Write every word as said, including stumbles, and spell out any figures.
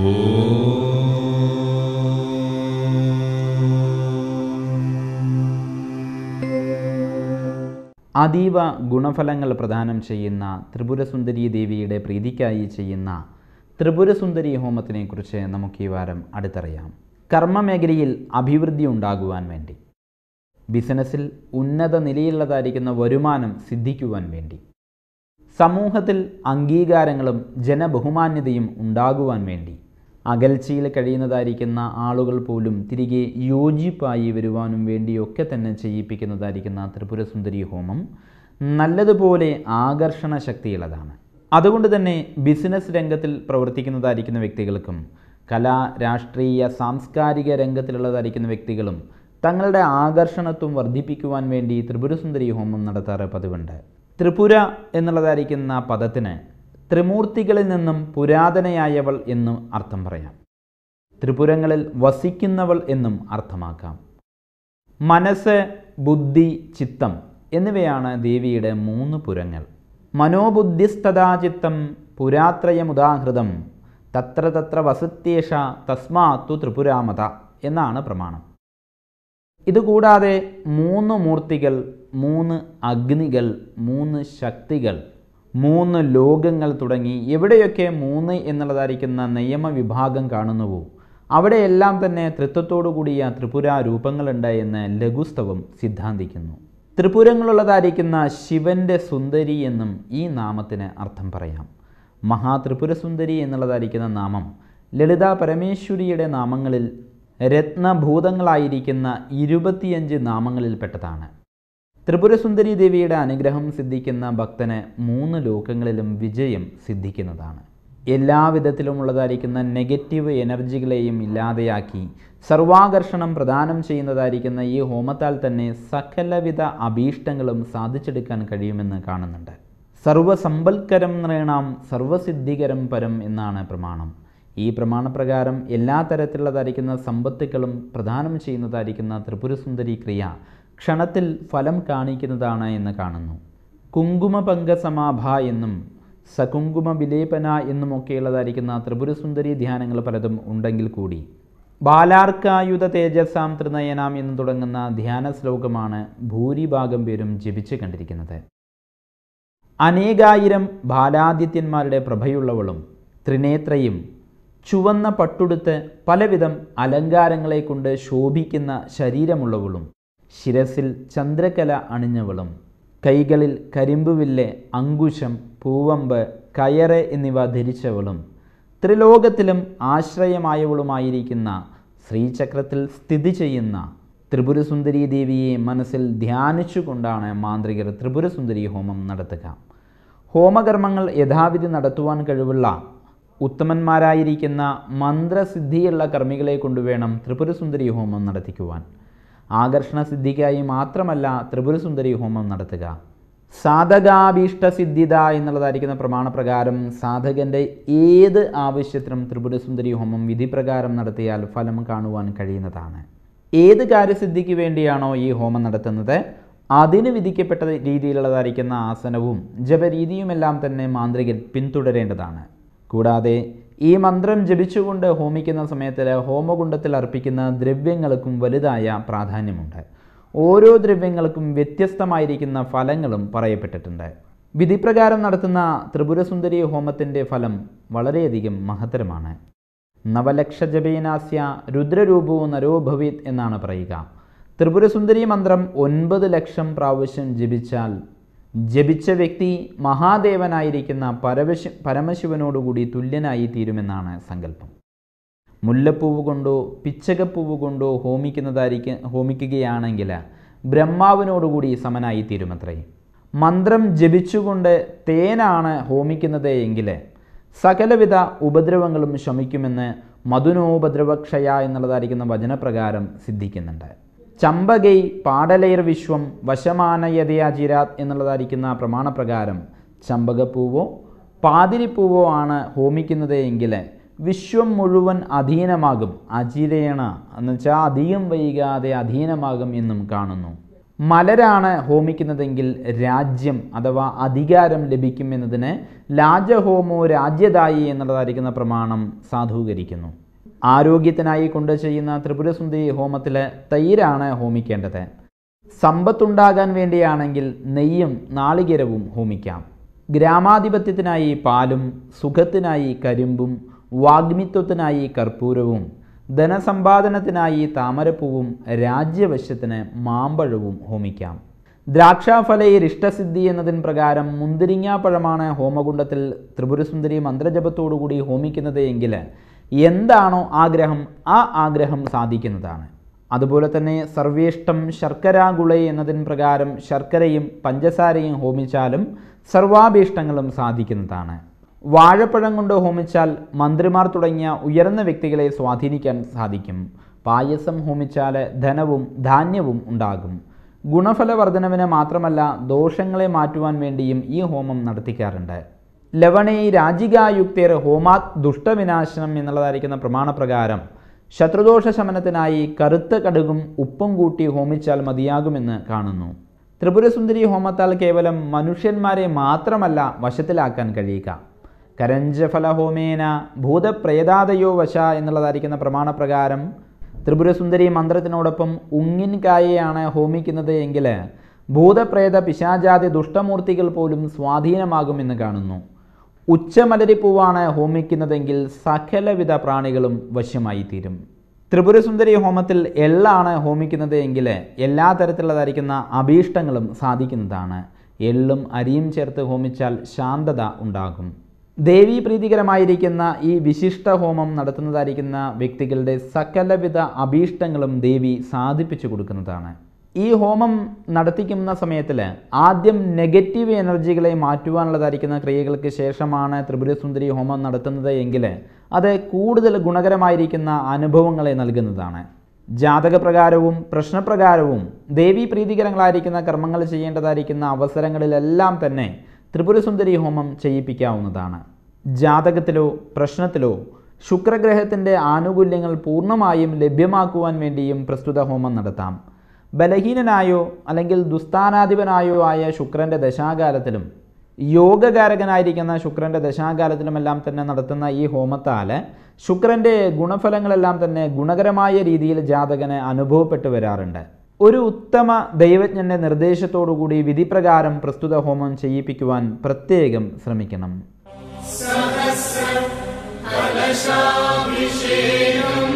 അതീവ ഗുണഫലങ്ങൾ പ്രദാനം ചെയ്യുന്ന ത്രിപുരസുന്ദരി ദേവിയുടെ പ്രീതിക്കായി ചെയ്യുന്ന ത്രിപുരസുന്ദരി ഹോമത്തിനെക്കുറിച്ച് നമുക്ക് ഈ വാരം അടുത്തറിയാം. കർമ്മമേഖലയിൽ അഭിവൃദ്ധി ഉണ്ടാകുവാൻ വേണ്ടി, ബിസിനസ്സിൽ ഉന്നത നിലയിലുള്ളതായിരിക്കുന്ന വരുമാനം സിദ്ധിക്കുവാൻ വേണ്ടി, സമൂഹത്തിൽ അംഗീകാരങ്ങളും ജനബഹുമാന്യതയും ഉണ്ടാകുവാൻ വേണ്ടി, അകൽച്ചയിൽ കഴിയുന്നതായിരിക്കുന്ന ആളുകൾ പോലും തിരികെ യോജിപ്പായി വരുവാനും വേണ്ടിയൊക്കെ തന്നെ ചെയ്യിപ്പിക്കുന്നതായിരിക്കുന്ന ത്രിപുരസുന്ദരി ഹോമം നല്ലതുപോലെ ആകർഷണ ശക്തിയുള്ളതാണ്. അതുകൊണ്ട് തന്നെ ബിസിനസ് രംഗത്തിൽ പ്രവർത്തിക്കുന്നതായിരിക്കുന്ന വ്യക്തികൾക്കും കലാ, രാഷ്ട്രീയ, സാംസ്കാരിക രംഗത്തിലുള്ളതായിരിക്കുന്ന വ്യക്തികളും തങ്ങളുടെ ആകർഷണത്വം വർദ്ധിപ്പിക്കുവാൻ വേണ്ടി ത്രിപുരസുന്ദരി ഹോമം നടത്താറ് പതിവുണ്ട്. ത്രിപുര എന്നുള്ളതായിരിക്കുന്ന പദത്തിന് ത്രിമൂർത്തികളിൽ നിന്നും പുരാതനയായവൾ എന്നും അർത്ഥം പറയാം. ത്രിപുരങ്ങളിൽ വസിക്കുന്നവൾ എന്നും അർത്ഥമാക്കാം. മനസ്സ്, ബുദ്ധി, ചിത്തം എന്നിവയാണ് ദേവിയുടെ മൂന്ന് പുരങ്ങൾ. മനോബുദ്ധിസ്തദാചിത്തം പുരാത്രയമുദാഹൃതം തത്ര തത്ര വസത്യേഷ തസ്മാത്തു ത്രിപുരാമത എന്നാണ് പ്രമാണം. ഇതുകൂടാതെ മൂന്ന് മൂർത്തികൾ, മൂന്ന് അഗ്നികൾ, മൂന്ന് ശക്തികൾ, മൂന്ന് ലോകങ്ങൾ തുടങ്ങി എവിടെയൊക്കെ മൂന്ന് എന്നുള്ളതായിരിക്കുന്ന നിയമവിഭാഗം കാണുന്നുവോ അവിടെയെല്ലാം തന്നെ ത്രിത്വത്തോടു കൂടിയ ത്രിപുര രൂപങ്ങളുണ്ട് എന്ന് ലഘുസ്തവം സിദ്ധാന്തിക്കുന്നു. ത്രിപുരങ്ങളുള്ളതായിരിക്കുന്ന ശിവൻ്റെ സുന്ദരി എന്നും ഈ നാമത്തിന് അർത്ഥം പറയാം. മഹാത്രിപുരസുന്ദരി എന്നുള്ളതായിരിക്കുന്ന നാമം ലളിതാ പരമേശ്വരിയുടെ നാമങ്ങളിൽ രത്നഭൂതങ്ങളായിരിക്കുന്ന ഇരുപത്തിയഞ്ച് നാമങ്ങളിൽപ്പെട്ടതാണ്. ത്രിപുരസുന്ദരി ദേവിയുടെ അനുഗ്രഹം സിദ്ധിക്കുന്ന ഭക്തന് മൂന്ന് ലോകങ്ങളിലും വിജയം സിദ്ധിക്കുന്നതാണ്. എല്ലാവിധത്തിലുമുള്ളതായിരിക്കുന്ന നെഗറ്റീവ് എനർജികളെയും ഇല്ലാതെയാക്കി സർവാകർഷണം പ്രദാനം ചെയ്യുന്നതായിരിക്കുന്ന ഈ ഹോമത്താൽ തന്നെ സകലവിധ അഭീഷ്ടങ്ങളും സാധിച്ചെടുക്കാൻ കഴിയുമെന്ന് കാണുന്നുണ്ട്. സർവസമ്പൽക്കരം നൃണാം സർവസിദ്ധികരം പരം എന്നാണ് പ്രമാണം. ഈ പ്രമാണപ്രകാരം എല്ലാ തരത്തിലുള്ളതായിരിക്കുന്ന സമ്പത്തുക്കളും പ്രദാനം ചെയ്യുന്നതായിരിക്കുന്ന ത്രിപുരസുന്ദരി ക്രിയ ക്ഷണത്തിൽ ഫലം കാണിക്കുന്നതാണ് എന്ന് കാണുന്നു. കുങ്കുമ പങ്കസമാഭ എന്നും സകുങ്കുമ വിലേപന എന്നുമൊക്കെയുള്ളതായിരിക്കുന്ന ത്രിപുരസുന്ദരി ധ്യാനങ്ങൾ പലതും ഉണ്ടെങ്കിൽ കൂടി ബാലാർക്കായുധ തേജസാം ത്രിനയനാം എന്ന് തുടങ്ങുന്ന ധ്യാന ശ്ലോകമാണ് ഭൂരിഭാഗം പേരും ജപിച്ച് കണ്ടിരിക്കുന്നത്. അനേകായിരം ബാലാദിത്യന്മാരുടെ പ്രഭയുള്ളവളും ത്രിനേത്രയും ചുവന്ന പട്ടുടുത്ത് പലവിധം അലങ്കാരങ്ങളെ കൊണ്ട് ശോഭിക്കുന്ന ശരീരമുള്ളവളും ശിരസിൽ ചന്ദ്രകല അണിഞ്ഞവളും കൈകളിൽ കരിമ്പുവില്ല്, അങ്കുശം, പൂവമ്പ്, കയറ് എന്നിവ ധരിച്ചവളും ത്രിലോകത്തിലും ആശ്രയമായവളുമായിരിക്കുന്ന ശ്രീചക്രത്തിൽ സ്ഥിതി ചെയ്യുന്ന ത്രിപുരസുന്ദരി ദേവിയെ മനസ്സിൽ ധ്യാനിച്ചുകൊണ്ടാണ് മാന്ത്രികർ ത്രിപുരസുന്ദരി ഹോമം നടത്തുക. ഹോമകർമ്മങ്ങൾ യഥാവിധി നടത്തുവാൻ കഴിവുള്ള ഉത്തമന്മാരായിരിക്കുന്ന മന്ത്രസിദ്ധിയുള്ള കർമ്മികളെ കൊണ്ടുവേണം ത്രിപുരസുന്ദരി ഹോമം നടത്തിക്കുവാൻ. ആകർഷണ സിദ്ധിക്കായി മാത്രമല്ല ത്രിപുരസുന്ദരി ഹോമം നടത്തുക. സാധകാഭീഷ്ടസിദ്ധിത എന്നുള്ളതായിരിക്കുന്ന പ്രമാണപ്രകാരം സാധകൻ്റെ ഏത് ആവശ്യത്തിനും ത്രിപുരസുന്ദരി ഹോമം വിധിപ്രകാരം നടത്തിയാൽ ഫലം കാണുവാൻ കഴിയുന്നതാണ്. ഏത് കാര്യസിദ്ധിക്ക് വേണ്ടിയാണോ ഈ ഹോമം നടത്തുന്നത് അതിന് വിധിക്കപ്പെട്ട രീതിയിലുള്ളതായിരിക്കുന്ന ആസനവും ജപരീതിയുമെല്ലാം തന്നെ മാന്ത്രികൻ പിന്തുടരേണ്ടതാണ്. കൂടാതെ ഈ മന്ത്രം ജപിച്ചുകൊണ്ട് ഹോമിക്കുന്ന സമയത്തിൽ ഹോമകുണ്ഡത്തിൽ അർപ്പിക്കുന്ന ദ്രവ്യങ്ങൾക്കും വലുതായ പ്രാധാന്യമുണ്ട്. ഓരോ ദ്രവ്യങ്ങൾക്കും വ്യത്യസ്തമായിരിക്കുന്ന ഫലങ്ങളും പറയപ്പെട്ടിട്ടുണ്ട്. വിധിപ്രകാരം നടത്തുന്ന ത്രിപുരസുന്ദരി ഹോമത്തിൻ്റെ ഫലം വളരെയധികം മഹത്തരമാണ്. നവലക്ഷ ജപേനാസ്യ രുദ്രരൂപവും നരോഭവിത് എന്നാണ് പറയുക. ത്രിപുരസുന്ദരി മന്ത്രം ഒൻപത് ലക്ഷം പ്രാവശ്യം ജപിച്ചാൽ ജപിച്ച വ്യക്തി മഹാദേവനായിരിക്കുന്ന പരമശി പരമശിവനോടുകൂടി തുല്യനായി തീരുമെന്നാണ് സങ്കല്പം. മുല്ലപ്പൂവ് കൊണ്ടോ പിച്ചകപ്പൂവ് കൊണ്ടോ ഹോമിക്കുന്നതായിരിക്കും ഹോമിക്കുകയാണെങ്കിൽ ബ്രഹ്മാവിനോടുകൂടി സമനായി തീരുമത്രേ. മന്ത്രം ജപിച്ചുകൊണ്ട് തേനാണ് ഹോമിക്കുന്നത് എങ്കിൽ സകലവിധ ഉപദ്രവങ്ങളും ശമിക്കുമെന്ന് മധുനോപദ്രവക്ഷയ എന്നുള്ളതായിരിക്കുന്ന വചനപ്രകാരം സിദ്ധിക്കുന്നുണ്ട്. ചമ്പകൈ പാടലൈർ വിശ്വം വശമാനയതയാചിരാത് എന്നുള്ളതായിരിക്കുന്ന പ്രമാണപ്രകാരം ചമ്പകപ്പൂവോ പാതിരിപ്പൂവോ ആണ് ഹോമിക്കുന്നത് എങ്കിൽ വിശ്വം മുഴുവൻ അധീനമാകും. അചിരേണ എന്ന് വെച്ചാൽ അധികം വൈകാതെ അധീനമാകും എന്നും കാണുന്നു. മലരാണ് ഹോമിക്കുന്നതെങ്കിൽ രാജ്യം അഥവാ അധികാരം ലഭിക്കുമെന്നതിന് ലാജഹോമോ രാജ്യദായി എന്നുള്ളതായിരിക്കുന്ന പ്രമാണം സാധൂകരിക്കുന്നു. ആരോഗ്യത്തിനായി കൊണ്ട് ചെയ്യുന്ന ത്രിപുരസുന്ദരി ഹോമത്തിലെ തൈരാണ് ഹോമിക്കേണ്ടത്. സമ്പത്തുണ്ടാകാൻ വേണ്ടിയാണെങ്കിൽ നെയ്യും നാളികേരവും ഹോമിക്കാം. ഗ്രാമാധിപത്യത്തിനായി പാലും, സുഖത്തിനായി കരിമ്പും, വാഗ്മിത്വത്തിനായി കർപ്പൂരവും, ധനസമ്പാദനത്തിനായി താമരപ്പൂവും, രാജ്യവശ്യത്തിന് മാമ്പഴവും ഹോമിക്കാം. ദ്രാക്ഷാഫലയിൽ ഇഷ്ടസിദ്ധി എന്നതിന് പ്രകാരം മുന്തിരിങ്ങാപ്പഴമാണ് ഹോമകുണ്ടത്തിൽ ത്രിപുരസുന്ദരി മന്ത്രജപത്തോടുകൂടി ഹോമിക്കുന്നത് എങ്കിൽ എന്താണോ ആഗ്രഹം ആ ആഗ്രഹം സാധിക്കുന്നതാണ്. അതുപോലെ തന്നെ സർവേഷ്ടം ശർക്കരാഗുളൈ എന്നതിന് പ്രകാരം ശർക്കരയും പഞ്ചസാരയും ഹോമിച്ചാലും സർവാഭീഷ്ടങ്ങളും സാധിക്കുന്നതാണ്. വാഴപ്പഴം കൊണ്ട് ഹോമിച്ചാൽ മന്ത്രിമാർ തുടങ്ങിയ ഉയർന്ന വ്യക്തികളെ സ്വാധീനിക്കാൻ സാധിക്കും. പായസം ഹോമിച്ചാൽ ധനവും ധാന്യവും ഉണ്ടാകും. ഗുണഫലവർദ്ധനവിന് മാത്രമല്ല ദോഷങ്ങളെ മാറ്റുവാൻ വേണ്ടിയും ഈ ഹോമം നടത്തിക്കാറുണ്ട്. ലവണേ രാജികായുക്തേർ ഹോമാത് ദുഷ്ടവിനാശനം എന്നുള്ളതായിരിക്കുന്ന പ്രമാണപ്രകാരം ശത്രുദോഷ ശമനത്തിനായി കറുത്ത കടുകും ഉപ്പും കൂട്ടി ഹോമിച്ചാൽ മതിയാകുമെന്ന് കാണുന്നു. ത്രിപുരസുന്ദരി ഹോമത്താൽ കേവലം മനുഷ്യന്മാരെ മാത്രമല്ല വശത്തിലാക്കാൻ കഴിയുക. കരഞ്ചഫലഹോമേന ഭൂതപ്രേതാദയോ വശ എന്നുള്ളതായിരിക്കുന്ന പ്രമാണപ്രകാരം ത്രിപുരസുന്ദരി മന്ത്രത്തിനോടൊപ്പം ഉങ്ങിൻകായയാണ് ഹോമിക്കുന്നത് എങ്കിൽ ഭൂതപ്രേത പിശാചാതി ദുഷ്ടമൂർത്തികൾ പോലും സ്വാധീനമാകുമെന്ന് കാണുന്നു. ഉച്ചമലരിപ്പൂവാണ് ഹോമിക്കുന്നതെങ്കിൽ സകലവിധ പ്രാണികളും വശമായി തീരും. ത്രിപുരസുന്ദരി ഹോമത്തിൽ എള്ളാണ് ഹോമിക്കുന്നത് എങ്കിൽ എല്ലാ തരത്തിലുള്ളതായിരിക്കുന്ന അഭീഷ്ടങ്ങളും സാധിക്കുന്നതാണ്. എള്ളും അരിയും ചേർത്ത് ഹോമിച്ചാൽ ശാന്തത ഉണ്ടാകും. ദേവീ പ്രീതികരമായിരിക്കുന്ന ഈ വിശിഷ്ട ഹോമം നടത്തുന്നതായിരിക്കുന്ന വ്യക്തികളുടെ സകലവിധ അഭീഷ്ടങ്ങളും ദേവി സാധിപ്പിച്ചു കൊടുക്കുന്നതാണ്. ഈ ഹോമം നടത്തിക്കുന്ന സമയത്തിൽ ആദ്യം നെഗറ്റീവ് എനർജികളെ മാറ്റുവാനുള്ളതായിരിക്കുന്ന ക്രിയകൾക്ക് ശേഷമാണ് ത്രിപുരസുന്ദരി ഹോമം നടത്തുന്നത് എങ്കിൽ അത് കൂടുതൽ ഗുണകരമായിരിക്കുന്ന അനുഭവങ്ങളെ നൽകുന്നതാണ്. ജാതകപ്രകാരവും പ്രശ്നപ്രകാരവും ദേവീ പ്രീതികരങ്ങളായിരിക്കുന്ന കർമ്മങ്ങൾ ചെയ്യേണ്ടതായിരിക്കുന്ന അവസരങ്ങളിലെല്ലാം തന്നെ ത്രിപുരസുന്ദരി ഹോമം ചെയ്യിപ്പിക്കാവുന്നതാണ്. ജാതകത്തിലോ പ്രശ്നത്തിലോ ശുക്രഗ്രഹത്തിൻ്റെ ആനുകൂല്യങ്ങൾ പൂർണ്ണമായും ലഭ്യമാക്കുവാൻ വേണ്ടിയും പ്രസ്തുത ഹോമം നടത്താം. ബലഹീനനായോ അല്ലെങ്കിൽ ദുസ്ഥാനാധിപനായോ ആയ ശുക്രൻ്റെ ദശാകാലത്തിലും യോഗകാരകനായിരിക്കുന്ന ശുക്രൻ്റെ ദശാകാലത്തിലുമെല്ലാം തന്നെ നടത്തുന്ന ഈ ഹോമത്താൽ ശുക്രൻ്റെ ഗുണഫലങ്ങളെല്ലാം തന്നെ ഗുണകരമായ രീതിയിൽ ജാതകന് അനുഭവപ്പെട്ടു വരാറുണ്ട്. ഒരു ഉത്തമ ദൈവജ്ഞൻ്റെ നിർദ്ദേശത്തോടുകൂടി വിധിപ്രകാരം പ്രസ്തുത ഹോമം ചെയ്യിപ്പിക്കുവാൻ പ്രത്യേകം ശ്രമിക്കണം.